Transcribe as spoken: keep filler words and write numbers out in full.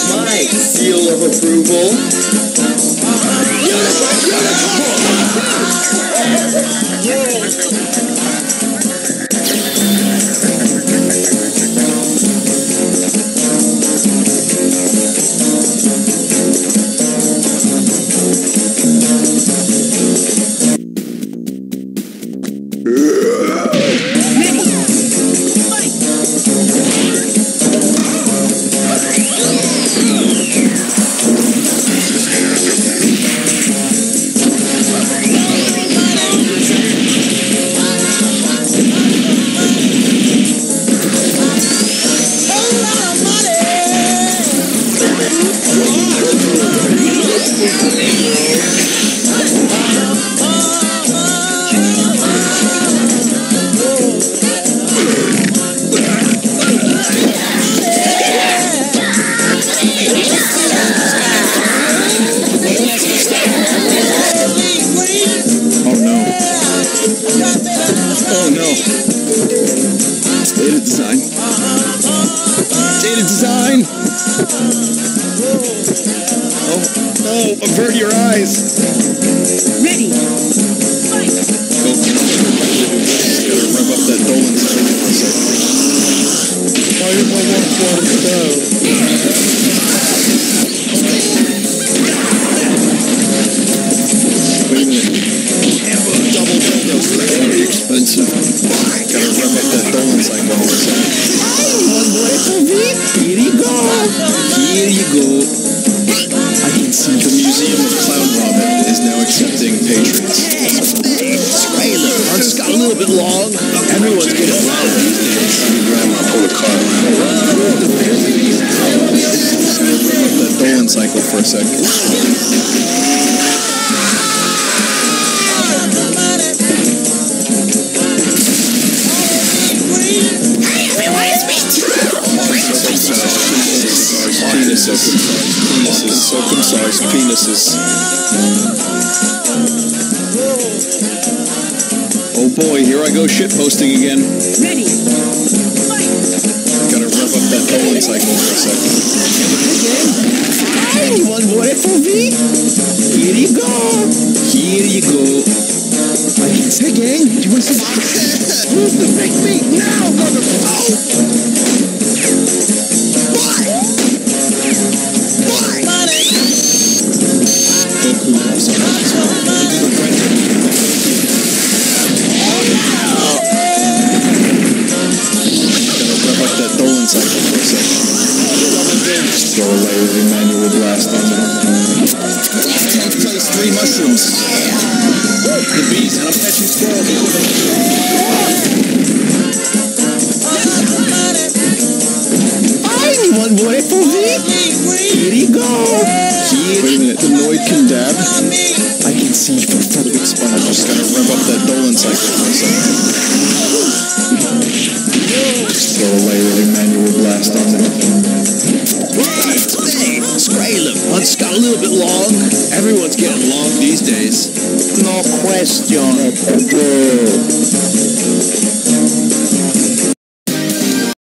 my seal of approval. Oh no. Data design. Data design! Oh, oh, avert your eyes! Ready! Fight! Go. Gotta rev up that Dolan cycle for a second. Why did my one one go? Wait a minute. Double dildos, that's very expensive. Gotta rev up that Dolan cycle for a second. One boy for me. Here you go. Here you go. I can see the Museum of Clown Vomit is now accepting patrons. Hey, the front's got a little bit long. Everyone's getting loud these days. Grandma, pull the car around. That Dolan cycle for a second. Penises, circumcised penises. Oh boy, here I go shitposting again. Ready! Fight! Gotta rev up that Dolan cycle for a second. Anyone want it for me? Here you go. Here you go. I can say, gang, do you want some? Move the big beat now, motherfucker! Goku, I'm sorry. Gotta rev up that Dolan cycle for a second. Throw a layer of Emmanuel Blast on there. Tank place three mushrooms. The bees and I'm catching squirrels. Anyone want it for me? Here you go. Here. Wait a minute, the Noid can dab? I can see for The big sponge just gotta rev up that Dolan cycle for a second. Just throw a layer of Emmanuel